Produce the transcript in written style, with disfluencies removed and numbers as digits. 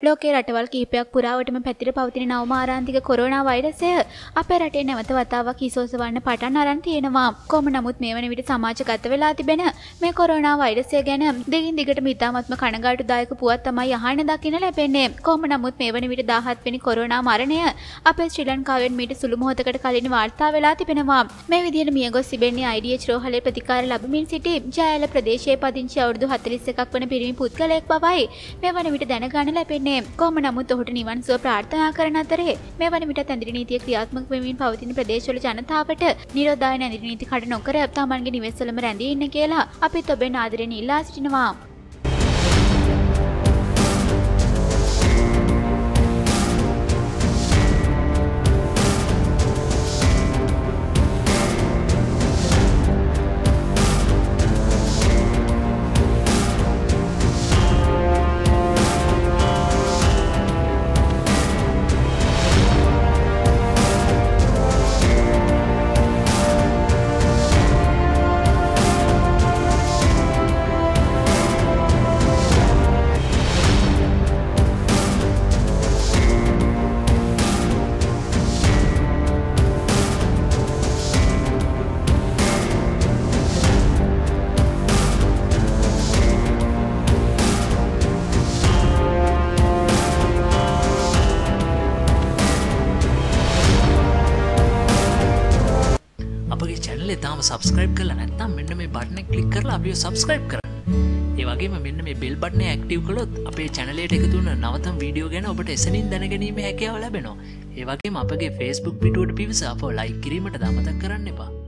ලෝකයේ රටවල් කිහිපයක් පුරාවටම පැතිර පවතින නව මාරාන්තික කොරෝනා වෛරසය අපේ රටේ නැවත වතාවක් හිසෝසවන්න පටන් අරන් තියෙනවා. කොහොම නමුත් මේ වන විට සමාජගත වෙලා තිබෙන මේ කොරෝනා වෛරසය ගැන දිගින් දිගටම ඉතාමත්ම කනගාටුදායක පුවත් තමයි අහන්න දකින්න ලැබෙන්නේ. කොහොම නමුත් මේ වන විට 17 වෙනි කොරෝනා මරණය අපේ ශ්‍රී ලංකාවෙන් මීට සුළු මොහොතකට කලින් වාර්තා වෙලා තිබෙනවා. මේ විදිහට මියගොස් තිබෙන්නේ IDH රෝහලේ ප්‍රතිකාර ලැබමින් සිටි ජයල ප්‍රදේශයේ පදිංචි අවුරුදු 41ක් වන පිරිමි පුද්ගලයෙක් බවයි මේ වන විට දැනගන්න ලැබෙන්නේ. කොහොම නමුත් ඔහුට නිවන් සුව ප්‍රාර්ථනා කරන අතරේ මේ වන විට ඇඳිරි නීතිය ක්‍රියාත්මක වෙමින් පවතින ප්‍රදේශවල ජනතාවට නිරෝධායන ඇඳිරි නීති කඩ නොකර තමන්ගේ නිවෙස්වලම රැඳී ඉන්න කියලා අපිත් ඔබෙන් ආදරෙන් ඉල්ලා සිටිනවා. තාම සබස්ක්‍රයිබ් කරලා නැත්නම් මෙන්න මේ බටන් එක ක්ලික් කරලා අපිව සබස්ක්‍රයිබ් කරන්න. ඒ වගේම මෙන්න මේ බෙල් බටන් එක ඇක්ටිව් කළොත් අපේ channel එකට එකතු වෙන නවතම වීඩියෝ ගැන ඔබට එසනින් දැනගැනීමේ හැකියාව ලැබෙනවා. ඒ වගේම අපගේ Facebook පිටුවට පිවිස අපව like කිරීමට අමතක කරන්න එපා.